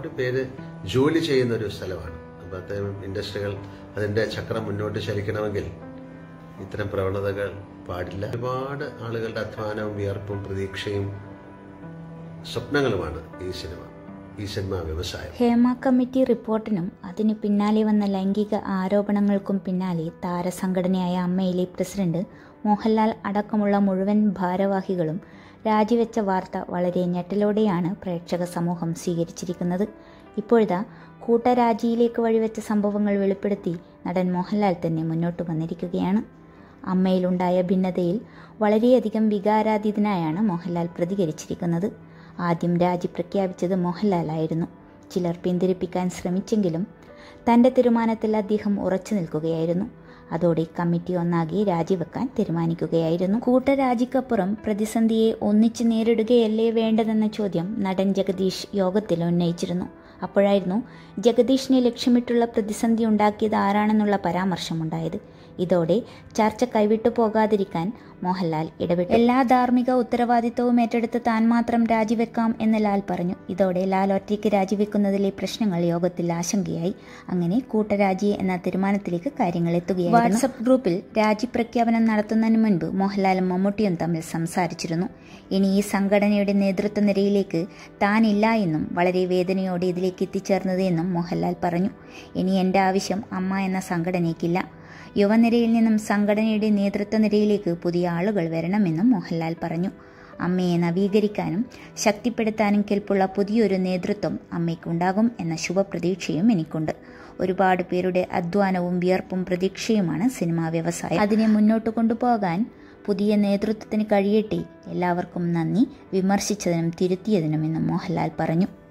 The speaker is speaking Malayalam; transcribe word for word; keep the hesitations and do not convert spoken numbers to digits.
ഒരുപാട് പേര് ജോലി ചെയ്യുന്ന ഒരു സ്ഥലമാണ്. അപ്പോൾ അത്തരം ഇൻഡസ്ട്രികൾ അതിന്റെ ചക്രം മുന്നോട്ട് ചലിക്കണമെങ്കിൽ ഇത്തരം പ്രവണതകൾ പാടില്ല. ഒരുപാട് ആളുകളുടെ അധ്വാനവും വിയർപ്പും പ്രതീക്ഷയും സ്വപ്നങ്ങളുമാണ് ഈ സിനിമ, ഈ സിനിമാ വ്യവസായം. ഹേമ കമ്മിറ്റി റിപ്പോർട്ടിനും അതിന് പിന്നാലെ വന്ന ലൈംഗിക ആരോപണങ്ങൾക്കും പിന്നാലെ താരസംഘടനയായ അമ്മയിലെ പ്രസിഡന്റ് മോഹൻലാൽ അടക്കമുള്ള മുഴുവൻ ഭാരവാഹികളും രാജിവെച്ച വാർത്ത വളരെ ഞെട്ടലോടെയാണ് പ്രേക്ഷക സമൂഹം സ്വീകരിച്ചിരിക്കുന്നത്. ഇപ്പോഴത്തെ കൂട്ടരാജിയിലേക്ക് വഴിവെച്ച സംഭവങ്ങൾ വെളിപ്പെടുത്തി നടൻ മോഹൻലാൽ തന്നെ മുന്നോട്ട് വന്നിരിക്കുകയാണ്. അമ്മയിലുണ്ടായ ഭിന്നതയിൽ വളരെയധികം വികാരാതീതനായാണ് മോഹൻലാൽ പ്രതികരിച്ചിരിക്കുന്നത്. ആദ്യം രാജി പ്രഖ്യാപിച്ചത് മോഹൻലാലായിരുന്നു. ചിലർ പിന്തിരിപ്പിക്കാൻ ശ്രമിച്ചെങ്കിലും തൻ്റെ തീരുമാനത്തിൽ അദ്ദേഹം ഉറച്ചു നിൽക്കുകയായിരുന്നു. അതോടെ കമ്മിറ്റി ഒന്നാകെ രാജിവെക്കാൻ തീരുമാനിക്കുകയായിരുന്നു. കൂട്ടരാജിക്കപ്പുറം പ്രതിസന്ധിയെ ഒന്നിച്ച് നേരിടുകയല്ലേ വേണ്ടതെന്ന ചോദ്യം നടൻ ജഗദീഷ് യോഗത്തിൽ ഉന്നയിച്ചിരുന്നു. അപ്പോഴായിരുന്നു ജഗദീഷിനെ ലക്ഷ്യമിട്ടുള്ള പ്രതിസന്ധി ഉണ്ടാക്കിയത് ആരാണെന്നുള്ള പരാമർശമുണ്ടായത്. ഇതോടെ ചർച്ച കൈവിട്ടു പോകാതിരിക്കാൻ മോഹൻലാൽ ഇടപെട്ടു. എല്ലാ ധാർമ്മിക ഉത്തരവാദിത്വവും ഏറ്റെടുത്ത് താൻ മാത്രം രാജിവെക്കാം എന്ന് ലാൽ പറഞ്ഞു. ഇതോടെ ലാൽ ഒറ്റയ്ക്ക് രാജിവെക്കുന്നതിലെ പ്രശ്നങ്ങൾ യോഗത്തിൽ ആശങ്കയായി. അങ്ങനെ കൂട്ടരാജി എന്ന തീരുമാനത്തിലേക്ക് കാര്യങ്ങൾ എത്തുകയായിരുന്നു. വാട്സപ്പ് ഗ്രൂപ്പിൽ രാജി പ്രഖ്യാപനം നടത്തുന്നതിന് മുൻപ് മോഹൻലാലും മമ്മൂട്ടിയും തമ്മിൽ സംസാരിച്ചിരുന്നു. ഇനി ഈ സംഘടനയുടെ നേതൃത്വ നിരയിലേക്ക് താനില്ല എന്നും വളരെ വേദനയോടെ ഇതിലേക്ക് എത്തിച്ചേർന്നത് എന്നും മോഹൻലാൽ പറഞ്ഞു. ഇനി എൻ്റെ ആവശ്യം അമ്മ എന്ന സംഘടനയ്ക്കില്ല. യുവനിരയിൽ നിന്നും സംഘടനയുടെ നേതൃത്വ നിരയിലേക്ക് പുതിയ ആളുകൾ വരണമെന്നും മോഹൻലാൽ പറഞ്ഞു. അമ്മയെ നവീകരിക്കാനും ശക്തിപ്പെടുത്താനും കെൽപ്പുള്ള പുതിയൊരു നേതൃത്വം അമ്മയ്ക്കുണ്ടാകും എന്ന ശുഭപ്രതീക്ഷയും എനിക്കുണ്ട്. ഒരുപാട് പേരുടെ അധ്വാനവും വിയർപ്പും പ്രതീക്ഷയുമാണ് സിനിമാ വ്യവസായം. അതിനെ മുന്നോട്ട് കൊണ്ടുപോകാൻ പുതിയ നേതൃത്വത്തിന് കഴിയട്ടെ. എല്ലാവർക്കും നന്ദി, വിമർശിച്ചതിനും തിരുത്തിയതിനുമെന്നും മോഹൻലാൽ പറഞ്ഞു.